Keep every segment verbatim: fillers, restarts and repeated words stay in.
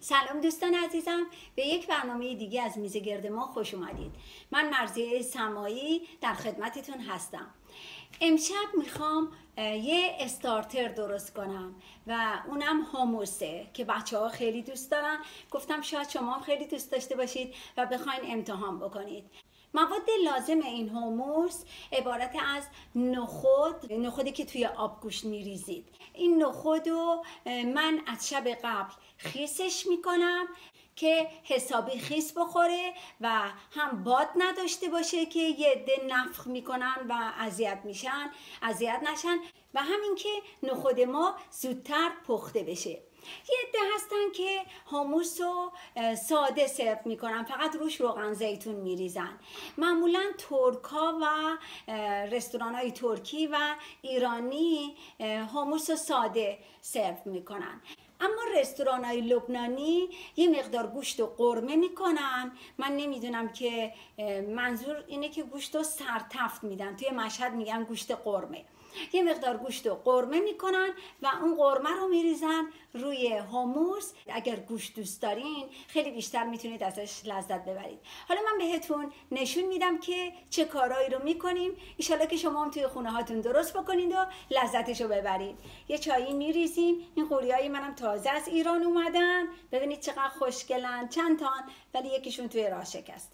سلام دوستان عزیزم، به یک برنامه دیگه از میز گرد ما خوش اومدید. من مرضیه سمایی در خدمتتون هستم. امشب میخوام یه استارتر درست کنم و اونم هوموسه که بچه ها خیلی دوست دارن. گفتم شاید شما هم خیلی دوست داشته باشید و بخواین امتحان بکنید. مواد لازم این هوموس عبارت از نخود، نخودی که توی آبگوشت میریزید. این نخودو من از شب قبل خیسش میکنم که حسابی خیس بخوره و هم باد نداشته باشه که یه عده نفخ میکنن و اذیت میشن، اذیت نشن و همین که نخود ما زودتر پخته بشه. یه عده هستن که هوموس رو ساده سرو میکنن، فقط روش روغن زیتون میریزن. معمولا ترکا و رستوران های ترکی و ایرانی هوموس رو ساده سرو میکنن، اما رستوران های لبنانی یه مقدار گوشت رو قرمه میکنن. من نمیدونم که منظور اینه که گوشت رو سرتفت میدن، توی مشهد میگن گوشت قرمه. یه مقدار گوشت رو قرمه میکنن و اون قرمه رو میریزن روی هوموس. اگر گوشت دوست دارین خیلی بیشتر میتونید ازش لذت ببرید. حالا من بهتون نشون میدم که چه کارهایی رو میکنیم. ایشالا که شما هم توی خونه هاتون درست بکنید و لذتش رو ببرید. یه چایی میریزیم. این قوریای منم تازه از ایران اومدن، ببینید چقدر خوشگلن، چند تان، ولی یکیشون توی راه شکسته.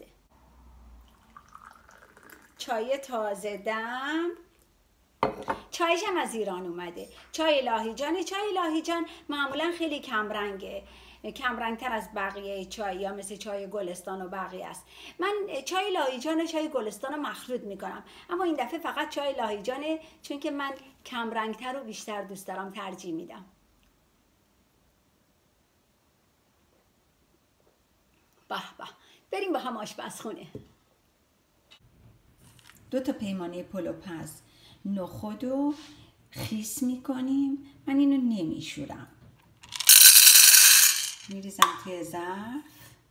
چای تازه دم، چایش هم از ایران اومده. چای لاهیجان. چای لاهیجان معمولا خیلی کمرنگه، کمرنگتر از بقیه چای یا مثل چای گلستان و بقیه است. من چای لاهیجان و چای گلستان رو مخلوط میکنم، اما این دفعه فقط چای لاهیجانه، چون که من کمرنگتر و بیشتر دوست دارم، ترجیح میدم. به به، بریم با هم آشپزخونه. دو تا پیمانه پلوپز نخود رو خیس میکنیم. من اینو نمیشورم، میریزم توی ظرف.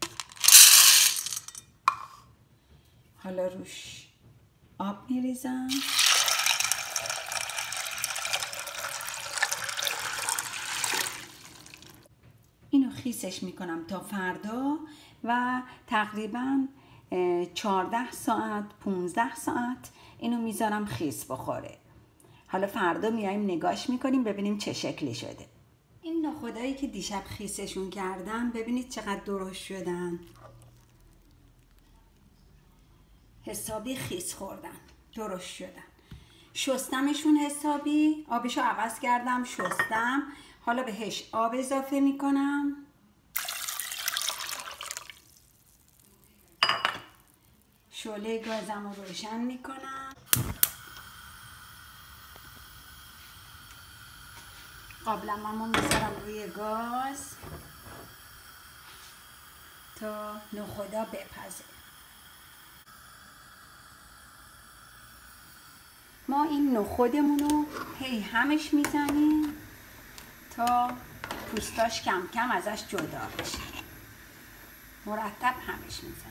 حالا روش آب میریزم. اینو خیسش میکنم تا فردا و تقریبا چهارده ساعت پونزده ساعت اینو میذارم خیس بخوره. حالا فردا میایم نگاش میکنیم ببینیم چه شکلی شده. این نخودایی که دیشب خیسشون کردم ببینید چقدر درشت شدن، حسابی خیس خوردن، درشت شدن. شستمشون حسابی، آبشو عوض کردم، شستم. حالا بهش آب اضافه میکنم. شعله گازم رو روشن میکنم. قابلمه‌مو میذارم روی گاز تا نخودا بپزه. ما این نخودمون رو هی همش میزنیم تا پوستاش کم کم ازش جدا بشه. مرتب همش میزنیم.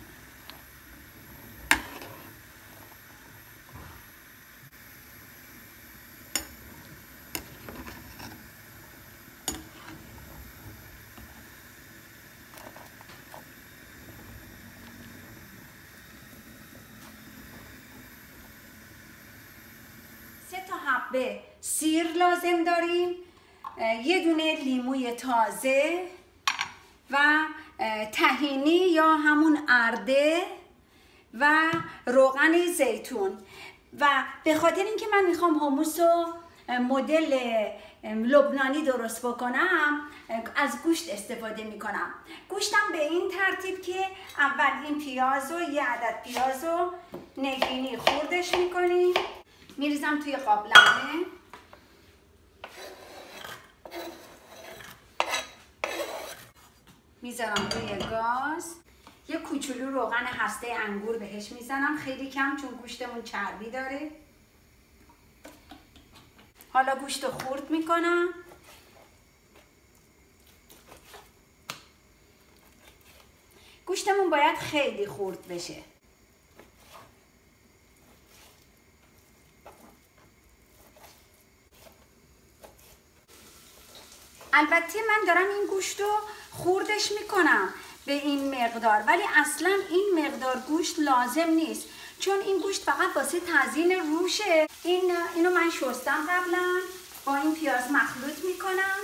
سه تا حبه سیر لازم داریم، یه دونه لیموی تازه و طحینی یا همون ارده و روغن زیتون. و به خاطر اینکه من میخوام هوموس رو مدل لبنانی درست بکنم از گوشت استفاده میکنم. گوشتم به این ترتیب که اول این پیاز رو، یه عدد پیاز رو نگینی خوردش میکنیم، میریزم توی قابلمه. میذارم روی گاز. یه کوچولو روغن هسته انگور بهش میزنم، خیلی کم چون گوشتمون چربی داره. حالا گوشت رو خورد میکنم. گوشتمون باید خیلی خورد بشه. البته من دارم این گوشت رو خوردش میکنم به این مقدار، ولی اصلا این مقدار گوشت لازم نیست، چون این گوشت فقط واسه تزیین روشه. این اینو من شستم قبلا، با این پیاز مخلوط میکنم.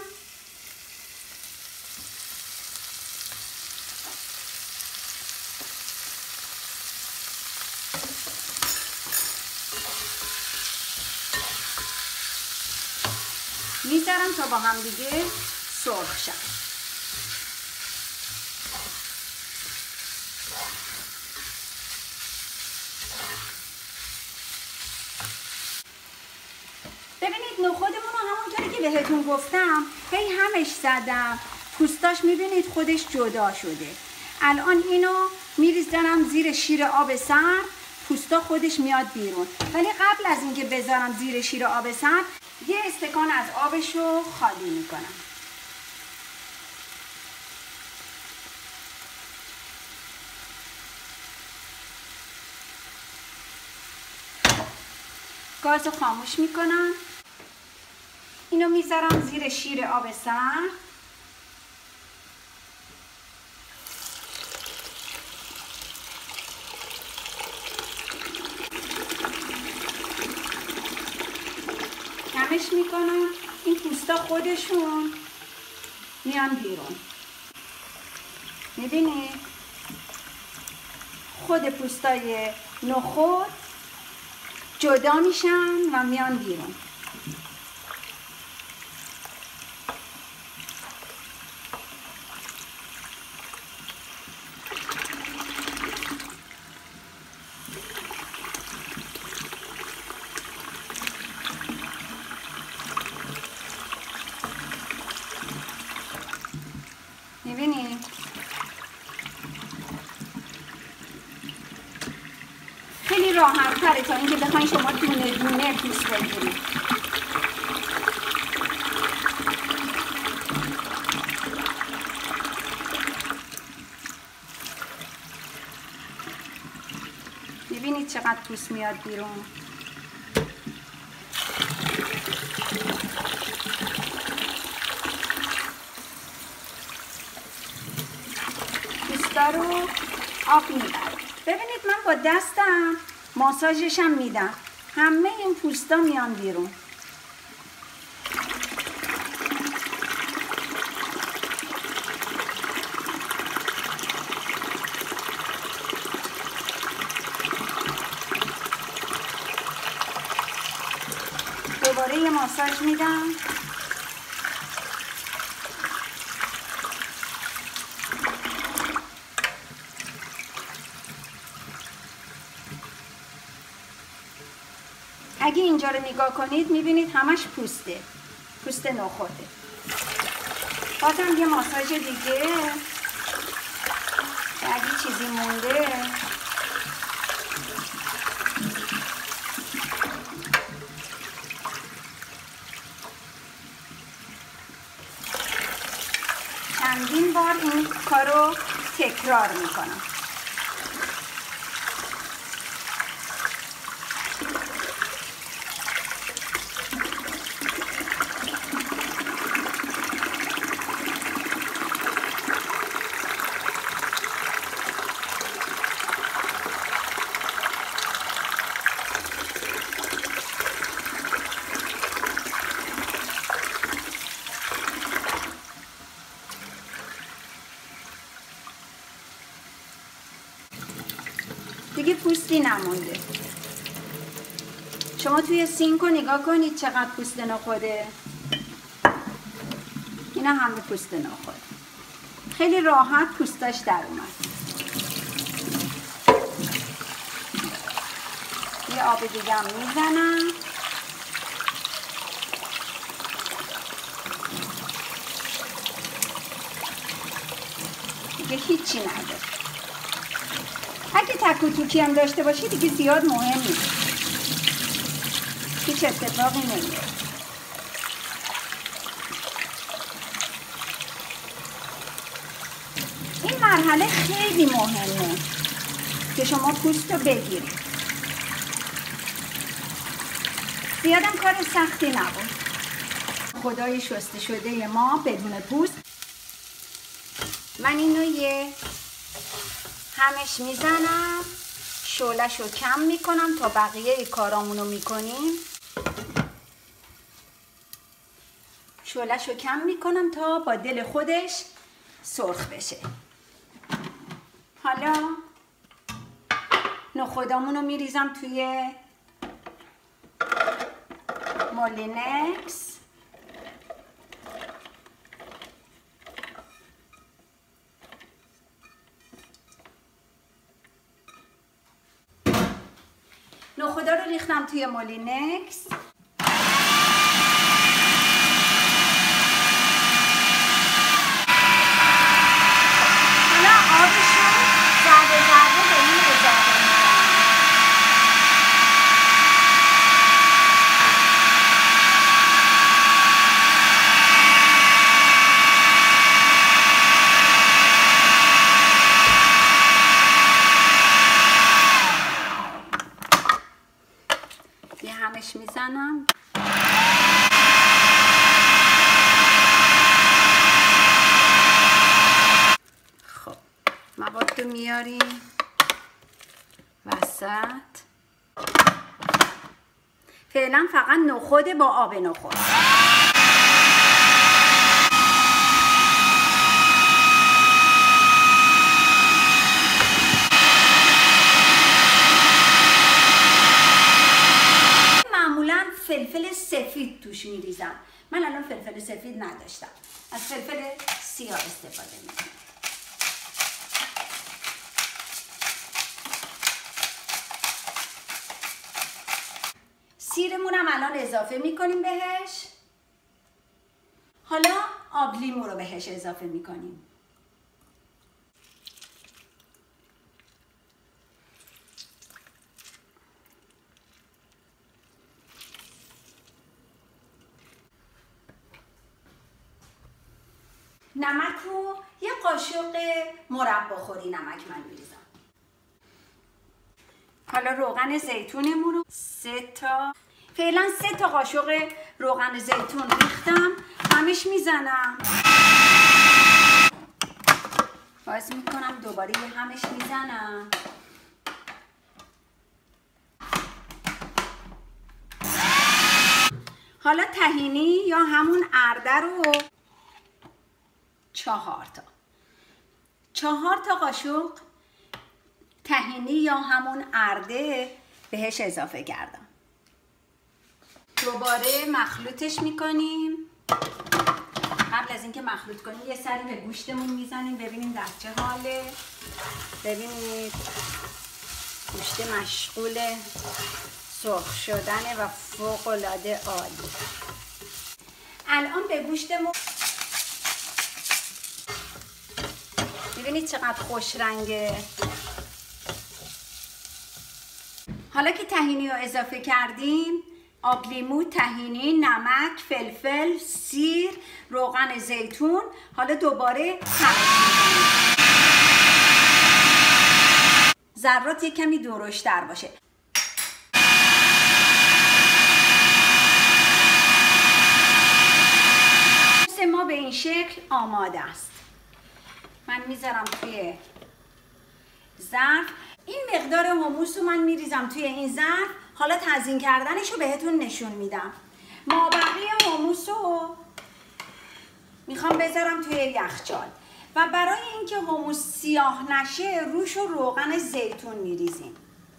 میذارم تا با هم دیگه سرخ شد. ببینید نخودمون رو همونطوری که بهتون گفتم هی همش زدم، پوستاش میبینید خودش جدا شده. الان اینو میریزم زیر شیر آب سرد، پوستا خودش میاد بیرون. ولی قبل از اینکه بذارم زیر شیر آب سرد یه استکان از آبش رو خالی میکنم. گاز رو خاموش میکنم. اینو میذارم زیر شیر آب سرد. کمش میکنم. این پوستا خودشون میان بیرون. میبینید خود پوستای نخود جدا میشن و میان بیرون. میبینید خیلی راحت تره تا اینکه بخواین شما دونه دونه پوست بگیرید. میبینید چقدر پوست میاد بیرون. پوستا رو آب میبرم. ببینید من با دستم ماساژشم میدم، همه این پوستا میان بیرون. دوباره یه ماساژ میدم. اگه اینجا رو نگاه کنید میبینید همش پوسته، پوست نخوده. بازم یه ماساژ دیگه اگه چیزی مونده. چندین بار این کارو تکرار میکنم. دیگه پوستی نمونده. شما توی سینک رو نگاه کنید چقدر پوست نخوده. اینا همه پوست نخود. خیلی راحت پوستاش در اومد. یه آب دیگه هم میزنم. دیگه هیچی نداره. اگه تک و توکی هم داشته باشی دیگه زیاد مهم نیست، هیچ اتفاقی نمیفته. این مرحله خیلی مهمه که شما پوست رو بگیرید. زیادم کار سختی نبود. نخودای شسته شده ما بدون پوست. من اینو یه همش میزنم، شعله‌ش رو کم میکنم تا بقیه کارامونو میکنیم. شعله‌ش رو کم میکنم تا با دل خودش سرخ بشه. حالا نخودامون رو میریزم توی مولینکس. نخودا رو ریختم توی مولینکس. حالا آبش رو ذره ذره به این اضافه میکنم. یه همش میزنم. خب مواد رو میاریم وسط. فعلا فقط نخود با آب نخود. فلفل سفید توش میریزم. من الان فلفل سفید نداشتم، از فلفل سیاه استفاده میکنم. سیرمون هم الان اضافه میکنیم بهش. حالا آب لیمو رو بهش اضافه میکنیم. نمک رو یه قاشق مرباخوری نمک من میریزم. حالا روغن زیتونمون رو سه تا فعلا سه تا قاشق روغن زیتون ریختم، همش میزنم. باز میکنم دوباره یه همش میزنم. حالا طحینی یا همون ارده رو چهار تا چهار تا قاشق طحینی یا همون ارده بهش اضافه کردم. دوباره مخلوطش میکنیم. قبل از اینکه مخلوط کنیم یه سری به گوشتمون میزنیم ببینیم در چه حاله. ببینید گوشت مشغول سرخ شدنه و فوق العاده عالی. الان به گوشتمون ببینید چقدر خوش رنگه. حالا که طحینی رو اضافه کردیم، آب لیمو، طحینی، نمک، فلفل، سیر، روغن زیتون، حالا دوباره همش می‌کنیم. ذرات یک کمی درشت‌تر باشه. ما به این شکل آماده است. من میذارم توی ظرف. این مقدار حموس رو من میریزم توی این ظرف. حالا تزیین کردنش رو بهتون نشون میدم. مابقی حموس رو میخوام بذارم توی یخچال و برای اینکه حموس سیاه نشه روش رو روغن زیتون میریزیم.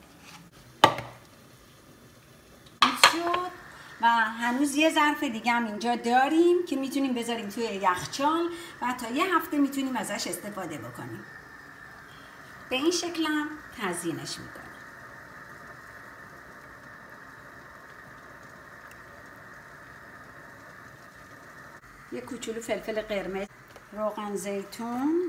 شد و هنوز یه ظرف دیگه هم اینجا داریم که میتونیم بذاریم توی یخچال و تا یه هفته میتونیم ازش استفاده بکنیم. به این شکل هم تزیینش میکنیم. یه کوچولو فلفل قرمز، روغن زیتون،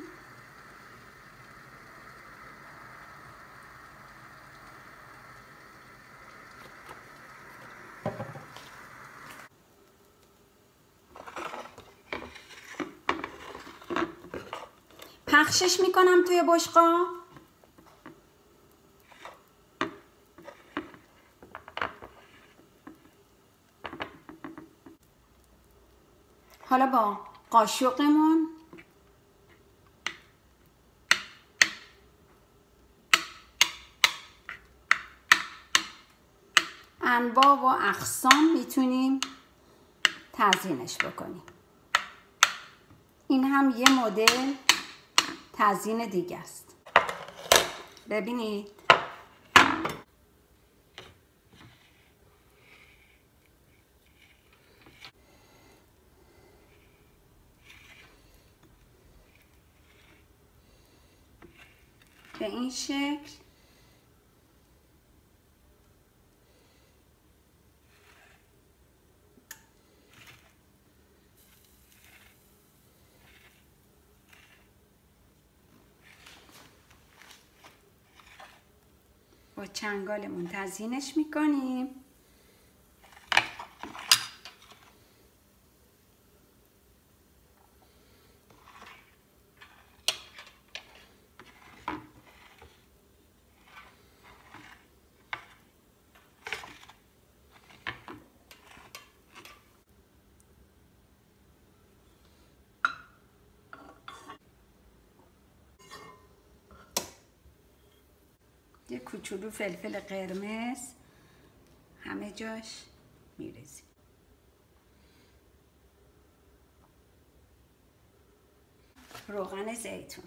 پخشش میکنم توی بشقاب. حالا با قاشقمون انواع و اقسام میتونیم تزیینش بکنیم. این هم یه مدل تزیین دیگه است. ببینید به این شکل با چنگالمون تزیینش میکنیم. یه کوچولو فلفل قرمز همه جاش میریزیم. روغن زیتون،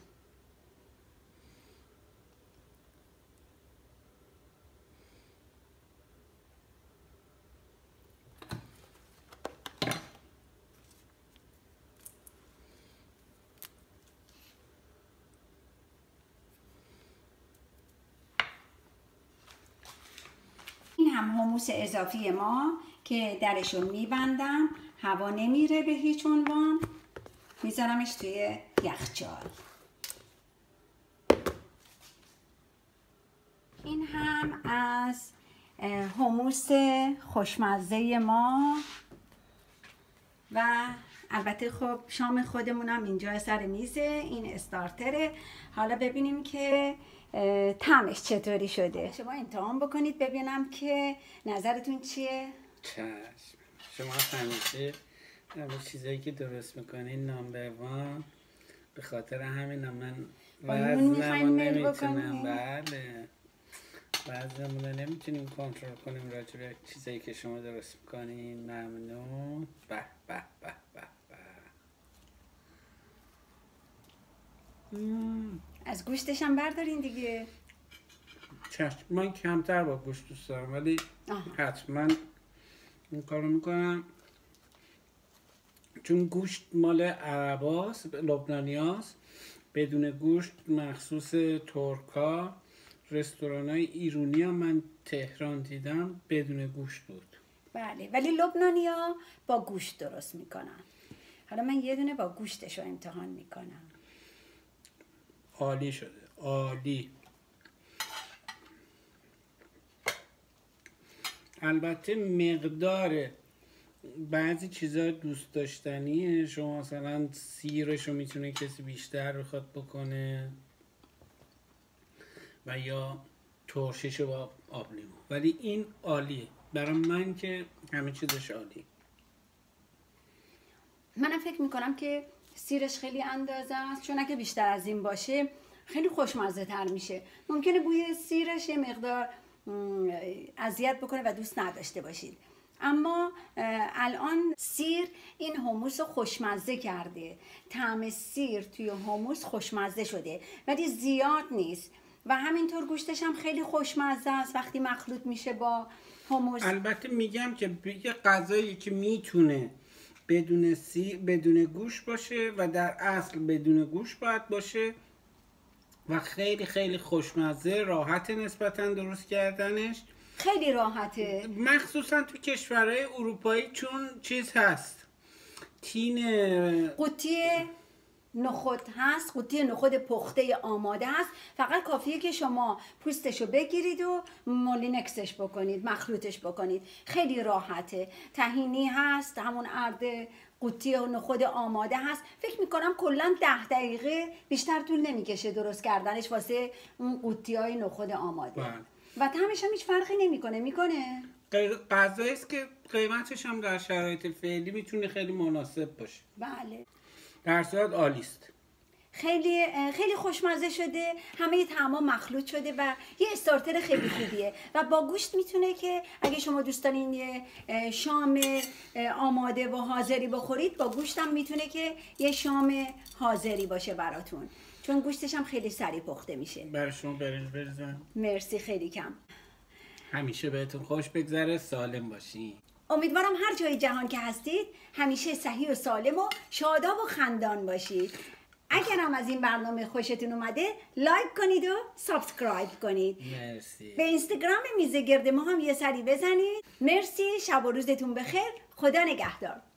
این هم حموس اضافی ما که درشون میبندم، هوا نمیره به هیچ عنوان، میذارمش توی یخچال. این هم از حموس خوشمزه ما و البته خب شام خودمون هم اینجا سر میزه. این استارتره. حالا ببینیم که طعمش چطوری شده. شما امتحان بکنید ببینم که نظرتون چیه. چشم. شما همیشه همه چیزایی که درست میکنین نامبر وان، به خاطر همین من وزنمو نمیتونم. بله وزنمون رو نمیتونیم کنترل کنیم راجع به چیزایی که شما درست میکنین. ممنون. به به به به به. از گوشتش هم بردارین دیگه. چشم. من کمتر با گوشت دوست دارم ولی حتما این کارو میکنم، چون گوشت مال عرباست، لبنانیاست. بدون گوشت مخصوص ترکا. رستورانای ایرانی هم من تهران دیدم بدون گوشت بود. بله ولی لبنانیا با گوشت درست میکنن. حالا من یه دونه با گوشتش رو امتحان میکنم. عالی شده، عالی. البته مقدار بعضی چیزا دوست داشتنیه. شما مثلا سیرشو میتونه کسی بیشتر بخواد بکنه و یا ترشیشو با آب لیمو، ولی این عالیه برای من که همه چیزش عالی. منم فکر میکنم که سیرش خیلی اندازه است، چون اگه بیشتر از این باشه خیلی خوشمزه تر میشه. ممکنه بوی سیرش یه مقدار اذیت بکنه و دوست نداشته باشید، اما الان سیر این حموس رو خوشمزه کرده. طعم سیر توی حموس خوشمزه شده ولی زیاد نیست و همینطور گوشتش هم خیلی خوشمزه است وقتی مخلوط میشه با حموس. البته میگم که یه غذایی که میتونه بدون سیر بدون گوشت باشه و در اصل بدون گوشت باید باشه و خیلی خیلی خوشمزه، راحت نسبتاً درست کردنش. خیلی راحته، مخصوصا تو کشورهای اروپایی، چون چیز هست، تین قوطی نخود هست، قوطی نخود پخته آماده هست. فقط کافیه که شما پوستشو بگیرید و مولینکسش بکنید، مخلوطش بکنید. خیلی راحته. طحینی هست، همون ارد قوطی نخود آماده هست. فکر میکنم کلا ده دقیقه بیشتر طول نمیکشه درست کردنش واسه اون قوطی های نخود آماده. بله. و طعمش هم هیچ فرقی نمیکنه. میکنه غذایی است که قیمتش هم در شرایط فعلی میتونه خیلی مناسب باشه. بله. در صورت عالی است. خیلی خیلی خوشمزه شده، همه طعما مخلوط شده و یه استارتر خیلی خوبیه و با گوشت میتونه که اگه شما دوست دارین یه شام آماده و حاضری بخورید، با گوشت هم میتونه که یه شام حاضری باشه براتون، چون گوشتش هم خیلی سریع پخته میشه. برای شما برنج بریزم. مرسی خیلی کم. همیشه بهتون خوش بگذره، سالم باشین. امیدوارم هر جای جهان که هستید همیشه صحیح و سالم و شاداب و خندان باشید. اگر هم از این برنامه خوشتون اومده لایک کنید و سابسکرایب کنید. مرسی. به اینستاگرام میز گرد ما هم یه سری بزنید. مرسی، شب و روزتون بخیر. خدا نگهدار.